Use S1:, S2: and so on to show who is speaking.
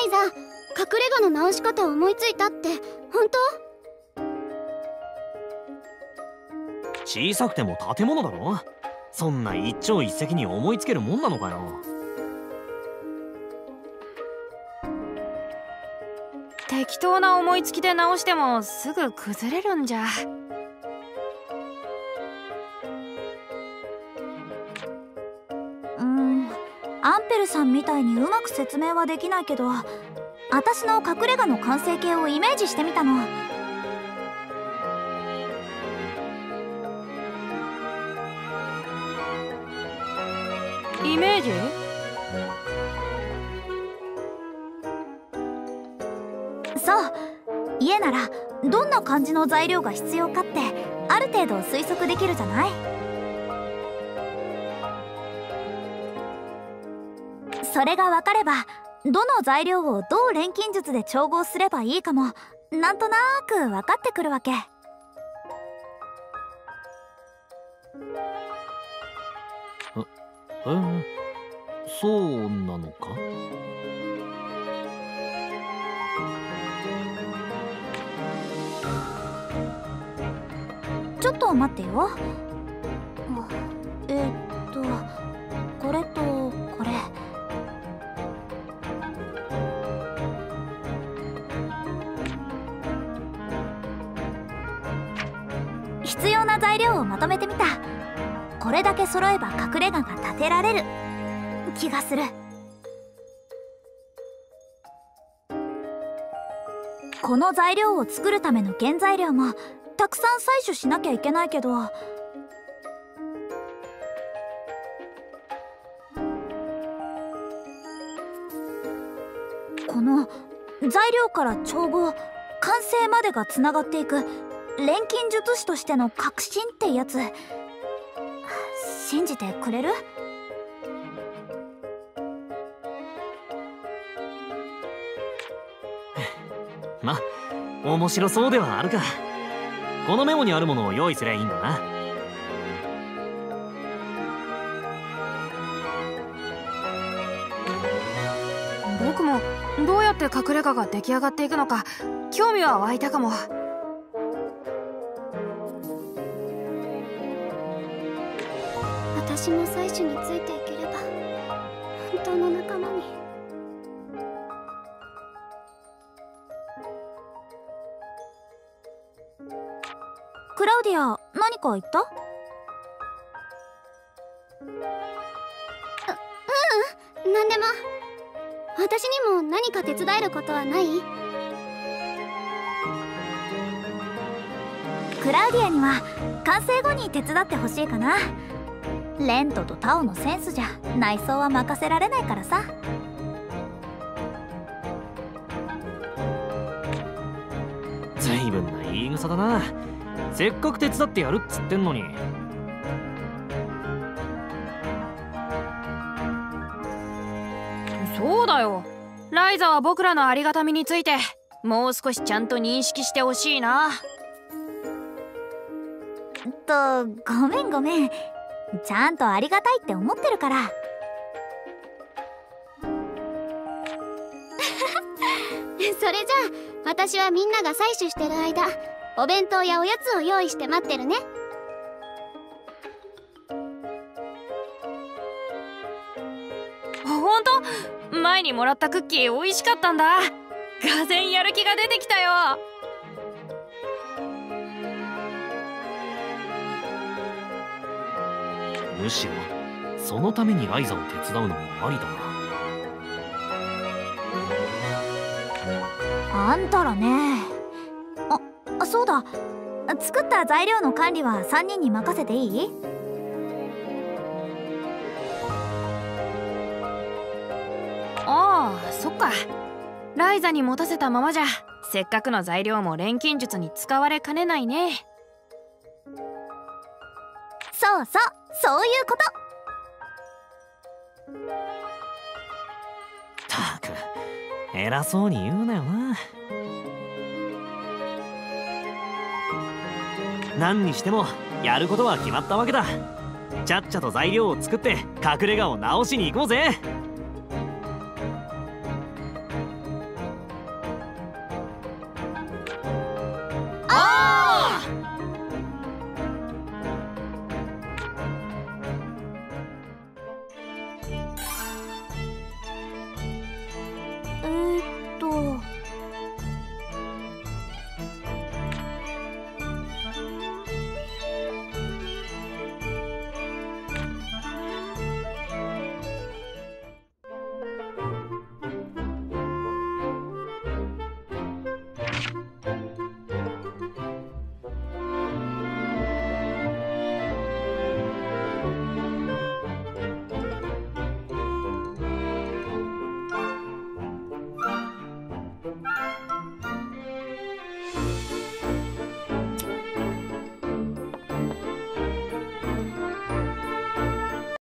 S1: イザ、隠れ家の直し方を思いついたって本当？
S2: 小さくても建物だろ。そんな一朝一夕に思いつけるもんなのかよ。
S3: 適当な思いつきで直してもすぐ崩れるんじゃ。
S4: アンペルさんみたいにうまく説明はできないけど、私の隠れ家の完成形をイメージしてみたの。
S3: イメージ？
S4: そう、家ならどんな感じの材料が必要かってある程度推測できるじゃない。それが分かれば、どの材料をどう錬金術で調合すればいいかもなんとなく分かってくるわけ。
S2: そうなのか？
S4: ちょっと待ってよ。これとこれ。必要な材料をまとめてみた。これだけ揃えば隠れ家が建てられる気がする。この材料を作るための原材料もたくさん採取しなきゃいけないけど、この材料から調合、完成までがつながっていく錬金術師としての革新ってやつ、信じてくれる？
S2: ま、面白そうではあるか。このメモにあるものを用意すりゃいいんだな。
S3: 僕もどうやって隠れ家が出来上がっていくのか興味は湧いたかも。
S1: 私も採取についていければ本当の仲間に。
S4: クラウディア、何か言った？
S1: 何でも。私にも何か手伝えることはない？
S4: クラウディアには完成後に手伝ってほしいかな。レントとタオのセンスじゃ内装は任せられないからさ。
S2: ずいぶんな言い草だな。せっかく手伝ってやるっつってんのに。
S3: そうだよ。ライザは僕らのありがたみについてもう少しちゃんと認識してほしいな。
S4: ごめんごめん。ちゃんとありがたいって思ってるから。
S1: それじゃあ私はみんなが採取してる間、お弁当やおやつを用意して待ってるね。
S3: ほんと？前にもらったクッキー美味しかったんだ。がぜんやる気が出てきたよ。
S2: むしろそのためにライザを手伝うのもありだな。
S4: あんたらね。そうだ、作った材料の管理は3人に任せていい？
S3: ああ、そっか。ライザに持たせたままじゃせっかくの材料も錬金術に使われかねないね。
S4: そういうこと。
S2: たく偉そうに言うなよな。何にしてもやることは決まったわけだ。ちゃっちゃと材料を作って隠れ家を直しに行こうぜ。